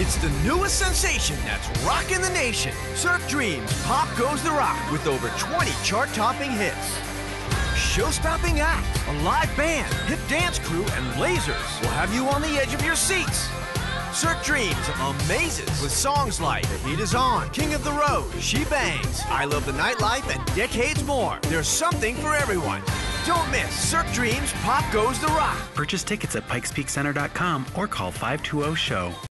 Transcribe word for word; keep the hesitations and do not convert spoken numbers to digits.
It's the newest sensation that's rocking the nation. Cirque Dreams Pop Goes the Rock with over twenty chart-topping hits. Show-stopping act, a live band, hip dance crew, and lasers will have you on the edge of your seats. Cirque Dreams amazes with songs like The Heat Is On, King of the Road, She Bangs, I Love the Nightlife, and decades more. There's something for everyone. Don't miss Cirque Dreams Pop Goes the Rock. Purchase tickets at pikes peak center dot com or call five two zero, S H O W.